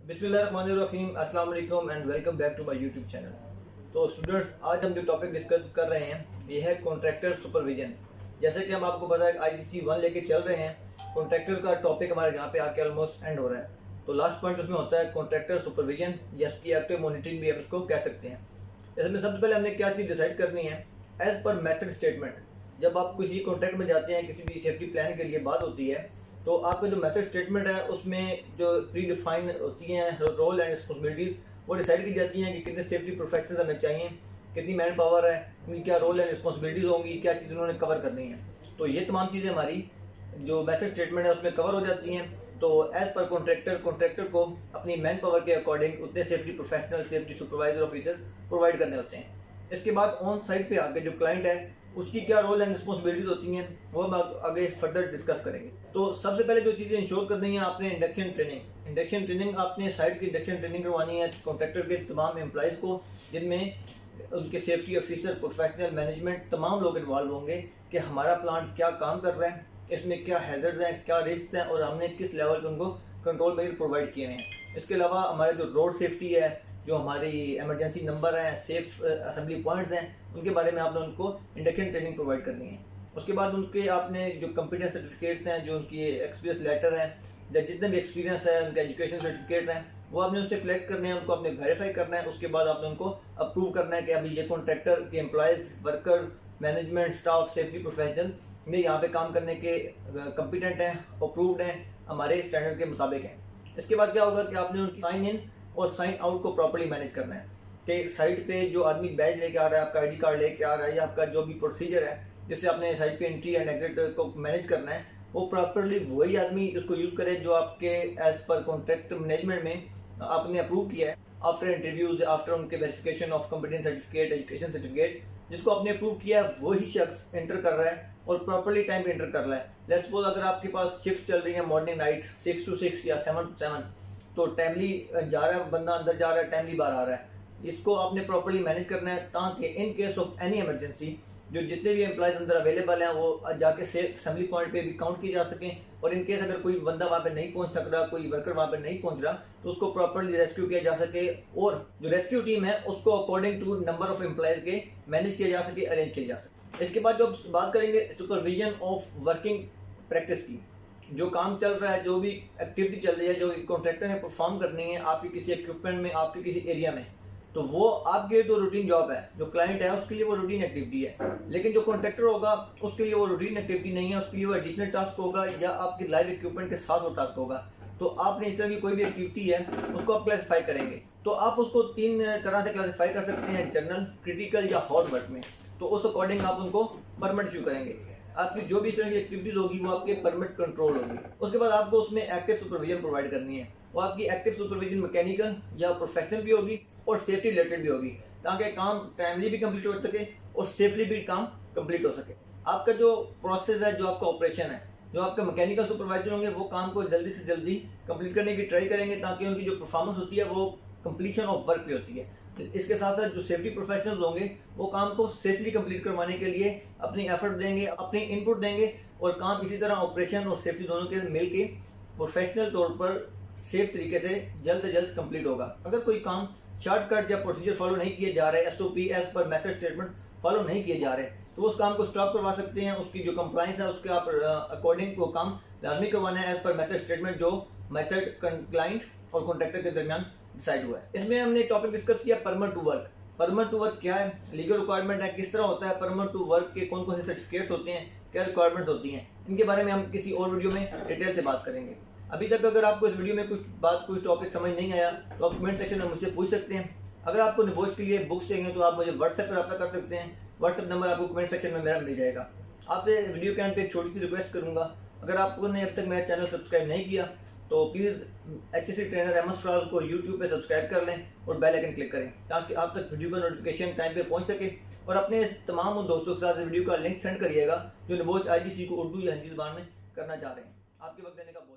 बिस्मिल्लाहिर्रहमानिर्रहीम, अस्सलाम वालेकुम and welcome back to my YouTube channel. तो स्टूडेंट्स, आज हम जो टॉपिक डिस्कस कर रहे हैं ये है कॉन्ट्रैक्टर सुपरविजन। जैसे कि हम आपको पता है IGC 1 लेके चल रहे हैं। कॉन्ट्रैक्टर का टॉपिक हमारे यहाँ पे आके ऑलमोस्ट एंड हो रहा है। तो लास्ट पॉइंट उसमें होता है कॉन्ट्रैक्टर सुपरविजन या इसकी एक्टिव मॉनिटरिंग भी हम इसको कह सकते हैं। इसमें सबसे पहले हमने क्या चीज़ डिसाइड करनी है, एज पर मेथड स्टेटमेंट। जब आप किसी कॉन्ट्रैक्ट में जाते हैं, किसी भी सेफ्टी प्लान के लिए बात होती है, तो आपका जो मेथड स्टेटमेंट है उसमें जो प्री डिफाइन होती हैं रोल एंड रिस्पॉन्सिबिलिटीज़ वो डिसाइड की जाती हैं कि कितने सेफ्टी प्रोफेशनल्स हमें चाहिए, कितनी मैन पावर है, उनकी क्या रोल एंड रिस्पॉन्सिबिलिटीज़ होंगी, क्या चीज़ें उन्होंने कवर करनी है। तो ये तमाम चीज़ें हमारी जो मेथड स्टेटमेंट है उसमें कवर हो जाती हैं। तो एज पर कॉन्ट्रैक्टर को अपनी मैन पावर के अकॉर्डिंग उतने safety professional, safety supervisor officer provide करने होते हैं। इसके बाद ऑन साइट पे आके जो क्लाइंट है उसकी क्या रोल एंड रिस्पॉन्सिबिलिटीज होती हैं वो हम आगे फर्दर डिस्कस करेंगे। तो सबसे पहले जो चीज़ें इंश्योर करनी है आपने इंडक्शन ट्रेनिंग आपने साइट की इंडक्शन ट्रेनिंग करवानी है कॉन्ट्रैक्टर के तमाम एम्प्लॉइज़ को, जिनमें उनके सेफ्टी ऑफिसर, प्रोफेशनल मैनेजमेंट, तमाम लोग इन्वॉल्व होंगे कि हमारा प्लांट क्या काम कर रहा है, इसमें क्या हैजर्ड्स हैं, क्या रिस्क हैं और हमने किस लेवल पे उनको कंट्रोल मेजर प्रोवाइड किए हैं। इसके अलावा हमारे जो रोड सेफ्टी है, जो हमारी इमरजेंसी नंबर हैं, सेफ असेंबली पॉइंट्स हैं, उनके बारे में आपने उनको इंडक्शन ट्रेनिंग प्रोवाइड करनी है। उसके बाद उनके आपने जो कंपिटेंस सर्टिफिकेट्स हैं, जो उनकी एक्सपीरियंस लेटर हैं, या जितने भी एक्सपीरियंस है, उनके एजुकेशन सर्टिफिकेट हैं, वो आपने उनसे कलेक्ट करने हैं, उनको आपने वेरीफाई करना है। उसके बाद आपने उनको अप्रूव करना है कि अभी ये कॉन्ट्रैक्टर के employees, worker, management, staff, safety professional ये यहाँ पे काम करने के कम्पिटेंट हैं, अप्रूव्ड हैं, हमारे स्टैंडर्ड के मुताबिक हैं। इसके बाद क्या होगा कि आपने उनकी साइन इन और साइन आउट को प्रॉपर्ली मैनेज करना है कि साइट पे जो आदमी बैज लेके आ रहा है, आपका ID कार्ड लेके आ रहा है, या आपका जो भी प्रोसीजर है जिससे आपने साइट पे एंट्री एंड एग्जिट को मैनेज करना है, वो प्रॉपर्ली वही आदमी इसको यूज़ करे जो आपके एज पर कॉन्ट्रैक्ट मैनेजमेंट में आपने अप्रूव किया है। आफ्टर इंटरव्यूज, आफ्टर उनके verification of competence certificate, education certificate, जिसको आपने अप्रूव किया है वही शख्स एंटर कर रहा है और प्रॉपर्ली टाइम पे एंटर कर रहा है। लेट्स सपोज अगर आपके पास शिफ्ट चल रही है मॉर्निंग नाइट 6 to 6 या 7 to 7, तो टाइमली जा रहा है बंदा, अंदर जा रहा है, टाइमली बाहर आ रहा है। इसको आपने प्रॉपर्ली मैनेज करना है ताकि in case of any emergency जो जितने भी एम्प्लॉयज़ अंदर अवेलेबल हैं वो जाके सेफ असेंबली पॉइंट पे भी काउंट किए जा सकें, और इन केस अगर कोई बंदा वहाँ पे नहीं पहुँच सक रहा, कोई वर्कर वहाँ पे नहीं पहुँच रहा, तो उसको प्रॉपर्ली रेस्क्यू किया जा सके और जो रेस्क्यू टीम है उसको according to number of employees के मैनेज किया जा सके, अरेंज किया जा सके। इसके बाद जो बात करेंगे सुपरविजन ऑफ वर्किंग प्रैक्टिस की, जो काम चल रहा है, जो भी एक्टिविटी चल रही है, जो कॉन्ट्रैक्टर ने परफॉर्म करनी है आपकी किसी इक्विपमेंट में, आपके किसी एरिया में, तो वो आपके लिए तो रूटीन जॉब है। जो क्लाइंट है उसके लिए वो रूटीन एक्टिविटी है, लेकिन जो कॉन्ट्रैक्टर होगा उसके लिए वो रूटीन एक्टिविटी नहीं है, उसके लिए वो एडिशनल टास्क होगा या आपकी लाइव इक्विपमेंट के साथ वो टास्क होगा। तो आपने इस तरह की कोई भी एक्टिविटी है उसको आप क्लासीफाई करेंगे, तो आप उसको 3 तरह से क्लासीफाई कर सकते हैं, जनरल, क्रिटिकल या हॉट वर्क में। तो उस अकॉर्डिंग आप उनको परमिट इशू करेंगे। आपकी जो भी इस तरह की एक्टिविटीज होगी वो आपके परमिट कंट्रोल होगी। उसके बाद आपको उसमें एक्टिव सुपरविजन प्रोवाइड करनी है। वो आपकी एक्टिव सुपरविजन मैकेनिकल या प्रोफेशनल भी होगी और सेफ्टी रिलेटेड भी होगी, ताकि काम टाइमली भी कंप्लीट हो सके और सेफली भी काम कंप्लीट हो सके। आपका जो प्रोसेस है, जो आपका ऑपरेशन है, जो आपके मैकेनिकल सुपरवाइजर होंगे वो काम को जल्दी से जल्दी कंप्लीट करने की ट्राई करेंगे ताकि उनकी जो परफॉर्मेंस होती है वो कंप्लीशन ऑफ वर्क पे होती है। इसके साथ साथ जो सेफ्टी प्रोफेशनल्स होंगे वो काम को सेफली कंप्लीट करवाने के लिए अपनी एफर्ट देंगे, अपनी इनपुट देंगे, और काम इसी तरह ऑपरेशन और सेफ्टी दोनों के मिल के प्रोफेशनल तौर पर सेफ तरीके से जल्द कंप्लीट होगा। अगर कोई काम शॉर्टकट या प्रोसीजर फॉलो नहीं किए जा रहे, SOP as per method statement follow नहीं किए जा रहे, तो उस काम को स्टॉप करवा सकते हैं। उसकी जो कंप्लाइंस है उसके आप अकॉर्डिंग वो काम लाजमी करवाना है एज पर मेथड स्टेटमेंट जो मेथड क्लाइंट और कॉन्ट्रैक्टर के दरमियान डिसाइड हुआ है। इसमें हमने टॉपिक डिस्कस किया permit to work. Permit to work क्या है, लीगल रिक्वायरमेंट है, किस तरह होता है परमिट टू वर्क के, कौन कौन से सर्टिफिकेट्स होते हैं, क्या रिक्वायरमेंट्स होती हैं, इनके बारे में हम किसी और वीडियो में डिटेल से बात करेंगे। अभी तक अगर आपको इस वीडियो में कुछ टॉपिक समझ नहीं आया तो आप कमेंट सेक्शन में मुझसे पूछ सकते हैं। अगर आपको निबोश के लिए बुक्स चाहिए तो आप मुझे व्हाट्सएप पर रब्ता कर सकते हैं। व्हाट्सएप नंबर आपको कमेंट सेक्शन में मेरा मिल जाएगा। आपसे वीडियो के एंड पे एक छोटी सी रिक्वेस्ट करूंगा, अगर आपने अब तक मेरा चैनल सब्सक्राइब नहीं किया तो please HSC trainer Ahmad Faraz को YouTube पे सब्सक्राइब कर लें और बेल आइकन क्लिक करें ताकि आप तक वीडियो का नोटिफिकेशन टाइम पे पहुंच सके। और अपने तमाम उन दोस्तों के साथ वीडियो का लिंक सेंड करिएगा जो निबोश IGC को उर्दू या हिंदी ज़बान में करना चाह रहे हैं। आपके वक्त देने का बहुत